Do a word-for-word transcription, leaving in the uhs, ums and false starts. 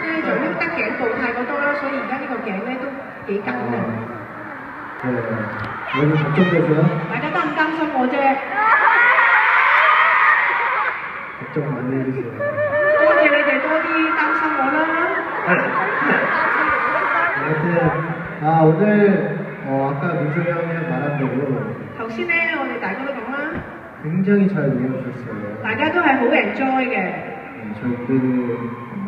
咧就喐得頸部太過多啦，所以而家呢個頸咧都幾緊嘅。 네, 여러분 걱정되세요? 大家擔唔擔心我啫？ 걱정 많이 해주세요. 多謝你哋多啲擔心我啦。 여튼 아 오늘 어, 아까 민석이 형이 말한 대로 頭先咧，我哋大家都講啦， 굉장히 잘 놀아주셨어요. 大家都係好 enjoy 嘅。 네, 저희 무대를